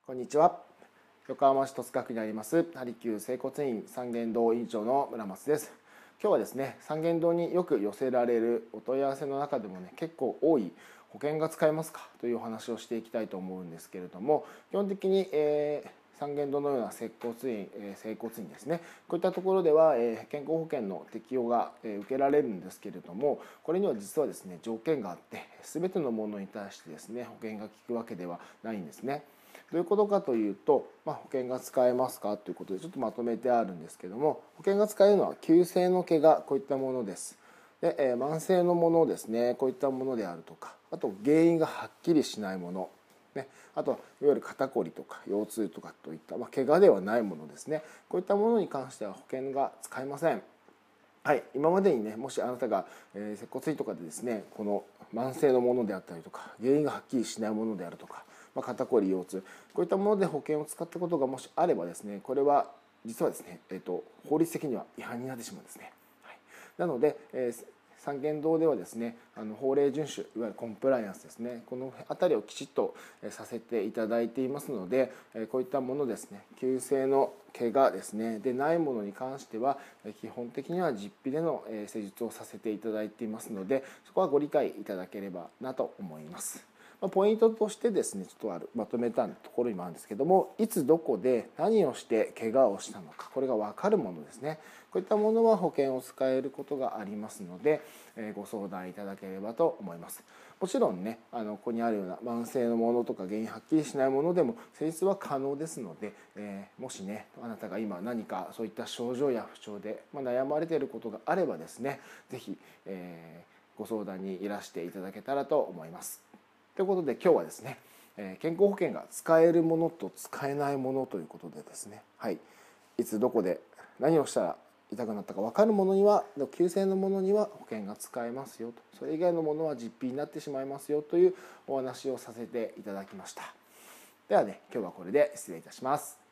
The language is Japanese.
こんにちは。横浜市戸塚区にありますハリキュー整骨院三元堂院長の村松です。今日はですね、三元堂によく寄せられるお問い合わせの中でもね、結構多い保険が使えますかというお話をしていきたいと思うんですけれども、基本的に、三元堂のような接骨院、整骨院ですね、こういったところでは、健康保険の適用が、受けられるんですけれども、これには実はですね条件があって、全てのものに対してですね保険が効くわけではないんですね。どういうことかというと、保険が使えますかということでちょっとまとめてあるんですけども、保険が使えるのは急性の怪我、こういったものです。で、慢性のものですね、こういったものであるとか、あと原因がはっきりしないもの、あといわゆる肩こりとか腰痛とかといった、怪我ではないものですね、こういったものに関しては保険が使えません。はい、今までにね、もしあなたが、接骨院とかでですね、この慢性のものであったりとか、原因がはっきりしないものであるとか、肩こり腰痛、こういったもので保険を使ったことがもしあればですね、これは実はですね、法律的には違反になってしまうんですね。はい、なので、三元堂ではですね、法令遵守、いわゆるコンプライアンスですね、この辺りをきちっとさせていただいていますので、こういったものですね、急性の怪我ですねでないものに関しては基本的には実費での施術をさせていただいていますので、そこはご理解いただければなと思います。ポイントとしてですね、ちょっとまとめたところにもあるんですけども、いつどこで何をして怪我をしたのか、これが分かるものですね。こういったものは保険を使えることがありますので、ご相談いただければと思います。もちろんね、ここにあるような慢性のものとか原因はっきりしないものでも施術は可能ですので、もしね、あなたが今何かそういった症状や不調で悩まれていることがあればですね、是非、ご相談にいらしていただけたらと思います。ということで今日はですね、健康保険が使えるものと使えないものということでですね、はい、いつどこで何をしたら痛くなったか分かるものには、急性のものには保険が使えますよと、それ以外のものは実費になってしまいますよというお話をさせていただきました。ではね、今日はこれで失礼いたします。